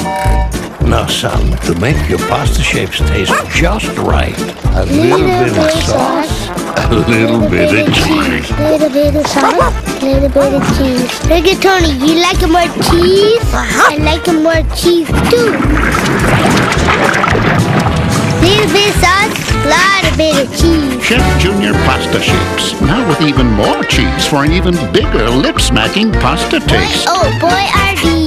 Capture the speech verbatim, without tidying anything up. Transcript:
Now, son, to make your pasta shapes taste just right, a little, little bit of sauce, a little, little bit of cheese. Little bit of sauce, little bit of cheese. Rigatoni, you like it more cheese? Uh-huh. I like it more cheese too. Little bit of sauce, lot of bit of cheese. Chef Junior pasta shapes, now with even more cheese for an even bigger lip-smacking pasta taste. Oh boy, are these